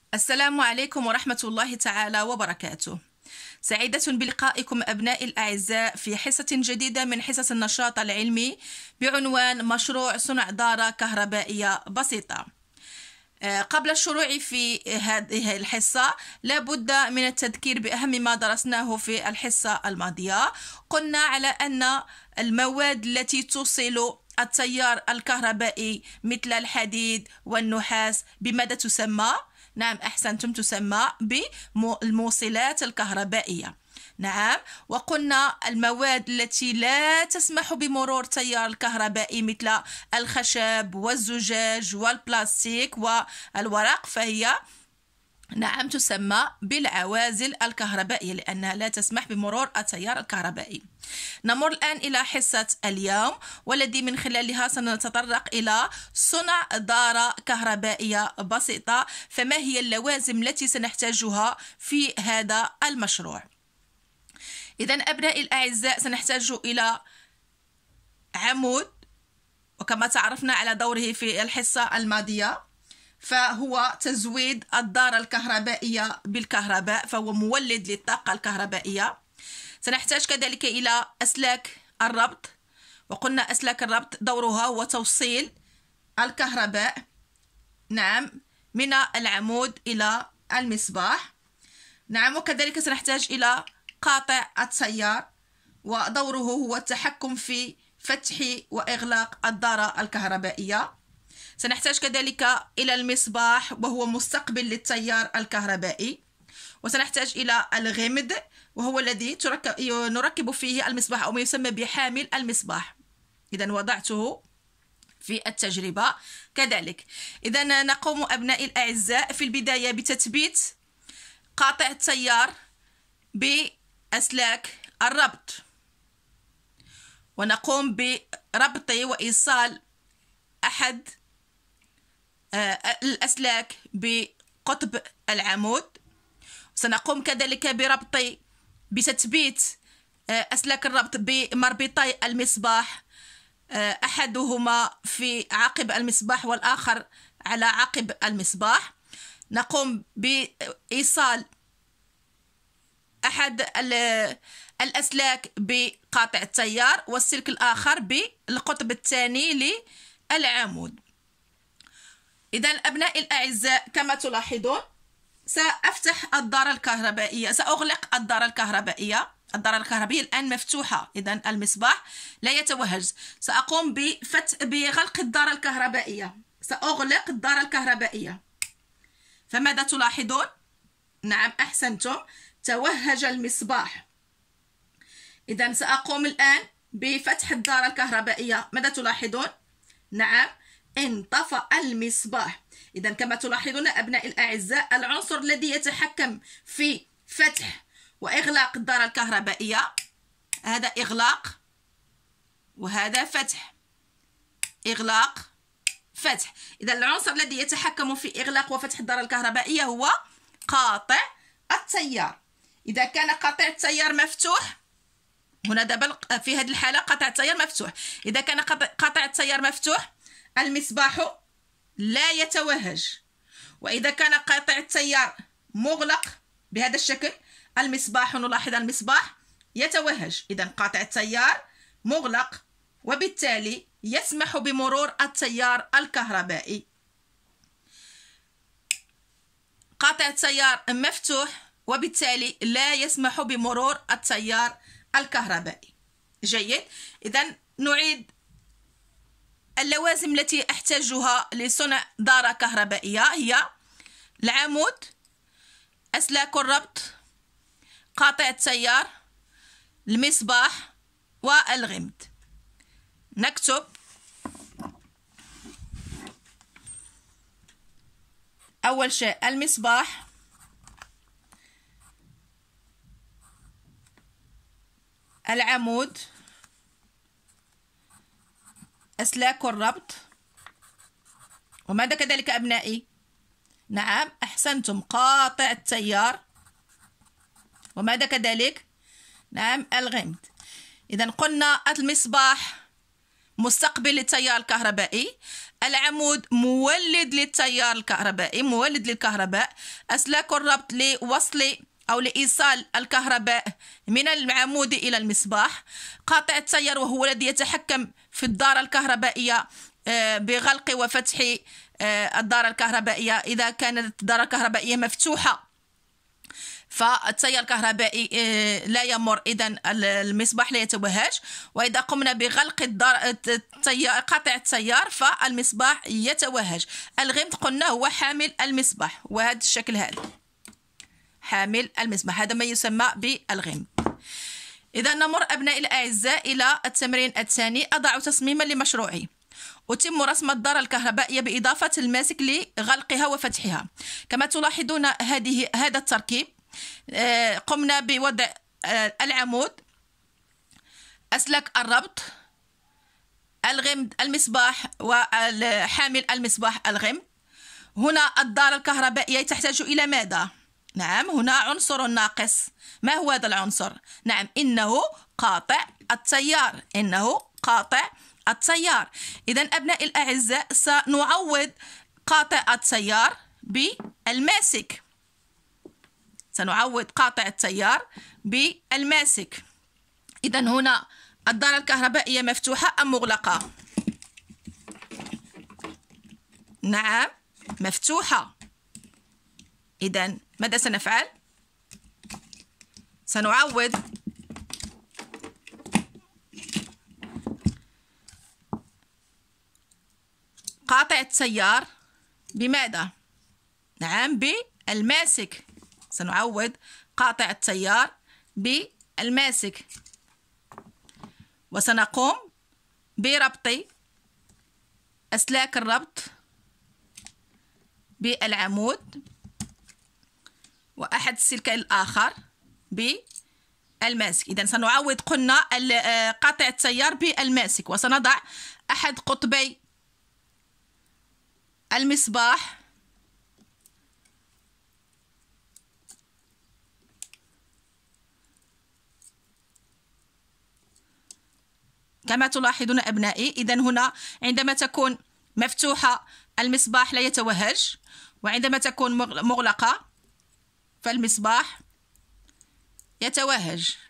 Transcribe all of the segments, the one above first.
السلام عليكم ورحمة الله تعالى وبركاته. سعيدة بلقائكم أبنائي الأعزاء في حصة جديدة من حصص النشاط العلمي بعنوان مشروع صنع دارة كهربائية بسيطة. قبل الشروع في هذه الحصة لابد من التذكير بأهم ما درسناه في الحصة الماضية. قلنا على أن المواد التي توصل التيار الكهربائي مثل الحديد والنحاس بماذا تسمى؟ نعم، أحسنتم، تسمى بالموصلات الكهربائية. نعم، وقلنا المواد التي لا تسمح بمرور تيار الكهربائي مثل الخشب والزجاج والبلاستيك والورق فهي نعم تسمى بالعوازل الكهربائية لأنها لا تسمح بمرور التيار الكهربائي. نمر الآن إلى حصة اليوم والذي من خلالها سنتطرق إلى صنع دارة كهربائية بسيطة. فما هي اللوازم التي سنحتاجها في هذا المشروع؟ إذن أبنائي الأعزاء سنحتاج إلى عمود، وكما تعرفنا على دوره في الحصة الماضية فهو تزويد الدارة الكهربائية بالكهرباء، فهو مولد للطاقة الكهربائية. سنحتاج كذلك إلى أسلاك الربط، وقلنا أسلاك الربط دورها هو توصيل الكهرباء نعم من العمود إلى المصباح. نعم، وكذلك سنحتاج إلى قاطع التيار، ودوره هو التحكم في فتح وإغلاق الدارة الكهربائية. سنحتاج كذلك إلى المصباح وهو مستقبل للتيار الكهربائي، وسنحتاج إلى الغمد وهو الذي نركب فيه المصباح أو ما يسمى بحامل المصباح. إذن وضعته في التجربة كذلك. إذن نقوم أبنائي الأعزاء في البداية بتثبيت قاطع التيار بأسلاك الربط، ونقوم بربط وإيصال أحد الأسلاك بقطب العمود. سنقوم كذلك بتثبيت أسلاك الربط بمربطي المصباح، أحدهما في عقب المصباح والآخر على عقب المصباح. نقوم بإيصال أحد الأسلاك بقاطع التيار والسلك الآخر بالقطب الثاني للعمود. إذن أبنائي الأعزاء كما تلاحظون سأفتح الدارة الكهربائية، سأغلق الدارة الكهربائية. الدارة الكهربائية الآن مفتوحة، إذن المصباح لا يتوهج. سأقوم بغلق الدارة الكهربائية، سأغلق الدارة الكهربائية. فماذا تلاحظون؟ نعم أحسنتم، توهج المصباح. إذن سأقوم الآن بفتح الدارة الكهربائية. ماذا تلاحظون؟ نعم انطفأ المصباح. إذن كما تلاحظون أبناء الأعزاء العنصر الذي يتحكم في فتح وإغلاق الدارة الكهربائية هذا إغلاق وهذا فتح، إغلاق فتح. إذن العنصر الذي يتحكم في إغلاق وفتح الدارة الكهربائية هو قاطع التيار. إذا كان قاطع التيار مفتوح، هنا دابا في هذه الحالة قاطع التيار مفتوح، إذا كان قاطع التيار مفتوح المصباح لا يتوهج، وإذا كان قاطع التيار مغلق بهذا الشكل المصباح، نلاحظ المصباح يتوهج. إذن قاطع التيار مغلق وبالتالي يسمح بمرور التيار الكهربائي. قاطع التيار مفتوح وبالتالي لا يسمح بمرور التيار الكهربائي. جيد. إذن نعيد اللوازم التي أحتاجها لصنع دارة كهربائية هي العمود، أسلاك الربط، قاطع التيار، المصباح والغمد. نكتب أول شيء المصباح، العمود، أسلاك الربط، وماذا كذلك أبنائي؟ نعم أحسنتم، قاطع التيار، وماذا كذلك؟ نعم الغمد. إذن قلنا المصباح مستقبل للتيار الكهربائي، العمود مولد للتيار الكهربائي، مولد للكهرباء، أسلاك الربط لوصل أو لإيصال الكهرباء من العمود إلى المصباح، قاطع التيار وهو الذي يتحكم في الدارة الكهربائية بغلق وفتح الدارة الكهربائية. إذا كانت الدارة الكهربائية مفتوحة فالتيار الكهربائي لا يمر، إذن المصباح لا يتوهج. وإذا قمنا بغلق قاطع التيار فالمصباح يتوهج. الغمد قلنا هو حامل المصباح، وهذا الشكل هذا حامل المصباح، هذا ما يسمى بالغمد. إذا نمر أبنائي الأعزاء إلى التمرين الثاني. أضع تصميما لمشروعي، أتم رسم الدارة الكهربائية بإضافة الماسك لغلقها وفتحها. كما تلاحظون هذا التركيب، قمنا بوضع العمود، أسلاك الربط، الغمد المصباح وحامل المصباح الغمد. هنا الدارة الكهربائية تحتاج إلى ماذا؟ نعم، هنا عنصر ناقص. ما هو هذا العنصر؟ نعم، إنه قاطع التيار، إنه قاطع التيار. إذن أبنائي الأعزاء سنعوض قاطع التيار بالماسك، سنعوض قاطع التيار بالماسك. إذن هنا الدارة الكهربائية مفتوحة أم مغلقة؟ نعم، مفتوحة. إذن ماذا سنفعل؟ سنعوض قاطع التيار بماذا؟ نعم، بالماسك. سنعوض قاطع التيار بالماسك، وسنقوم بربط أسلاك الربط بالعمود وأحد السلكين الآخر بالماسك. إذن سنعوض قلنا قاطع التيار بالماسك، وسنضع أحد قطبي المصباح كما تلاحظون أبنائي. إذن هنا عندما تكون مفتوحة المصباح لا يتوهج، وعندما تكون مغلقة فالمصباح يتوهج.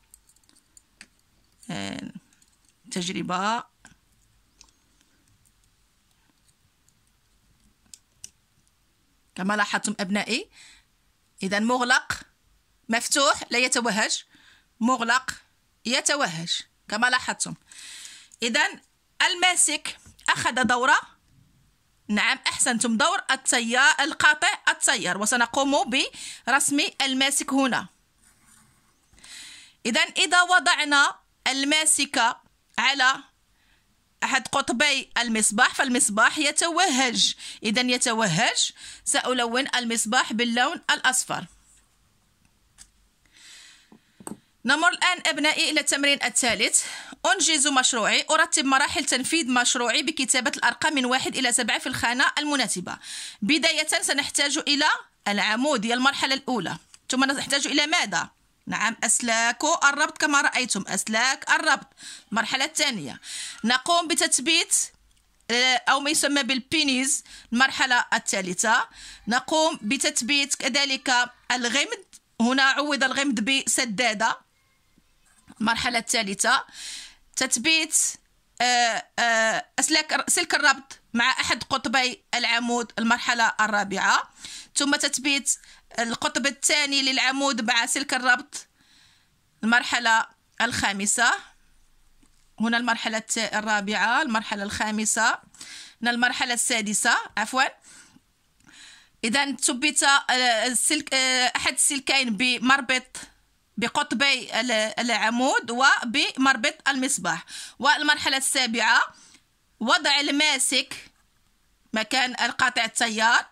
تجربة. كما لاحظتم أبنائي، إذن مغلق مفتوح لا يتوهج، مغلق يتوهج كما لاحظتم. إذن الماسك أخذ دوره، نعم أحسنتم، دور التيار القاطع التيار، وسنقوم برسم الماسك هنا. إذن إذا وضعنا الماسك على أحد قطبي المصباح فالمصباح يتوهج. إذن يتوهج، سألون المصباح باللون الأصفر. نمر الآن أبنائي إلى التمرين الثالث. أنجز مشروعي، أرتب مراحل تنفيذ مشروعي بكتابة الأرقام من 1 إلى 7 في الخانة المناسبة. بداية سنحتاج إلى العمود، هي المرحلة الأولى. ثم نحتاج إلى ماذا؟ نعم، أسلاك الربط كما رأيتم، أسلاك الربط. المرحلة الثانية نقوم بتثبيت أو ما يسمى بالبينيز. المرحلة الثالثة نقوم بتثبيت كذلك الغمد، هنا عوض الغمد بسدادة. المرحلة الثالثة تثبيت سلك الربط مع أحد قطبي العمود. المرحلة الرابعة ثم تثبيت القطب الثاني للعمود مع سلك الربط. المرحلة الخامسة، هنا المرحلة الرابعة، المرحلة الخامسة، هنا المرحلة السادسة عفوا. إذا ثبت أحد السلكين بمربط بقطبي العمود وبمربط المصباح. والمرحلة السابعة وضع الماسك مكان القاطع التيار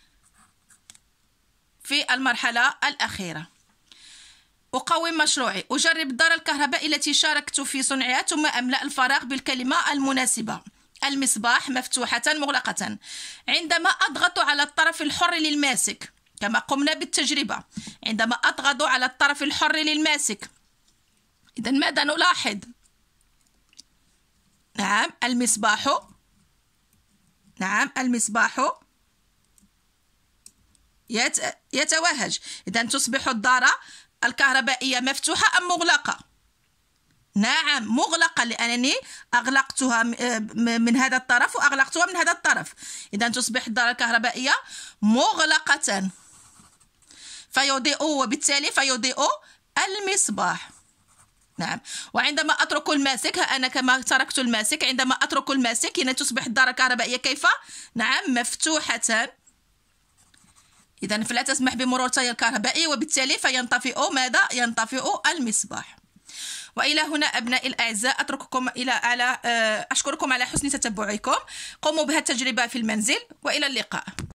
في المرحلة الأخيرة. أقوم مشروعي، أجرب الدارة الكهربائية التي شاركت في صنعها، ثم أملأ الفراغ بالكلمة المناسبة. المصباح مفتوحة مغلقة. عندما أضغط على الطرف الحر للماسك كما قمنا بالتجربة، عندما أضغط على الطرف الحر للماسك، إذن ماذا نلاحظ؟ نعم المصباح، نعم المصباح يتوهج. إذن تصبح الدارة الكهربائية مفتوحة أم مغلقة؟ نعم مغلقة، لأنني أغلقتها من هذا الطرف وأغلقتها من هذا الطرف. إذن تصبح الدارة الكهربائية مغلقة فيضيء، وبالتالي فيضيء المصباح. نعم. وعندما أترك الماسك، أنا كما تركت الماسك، عندما أترك الماسك هنا تصبح الدارة الكهربائية كيف؟ نعم مفتوحة. إذن فلا تسمح بمرور التيار الكهربائي، وبالتالي فينطفئ ماذا؟ ينطفئ المصباح. وإلى هنا أبنائي الأعزاء أترككم أشكركم على حسن تتبعكم. قوموا بها التجربة في المنزل، وإلى اللقاء.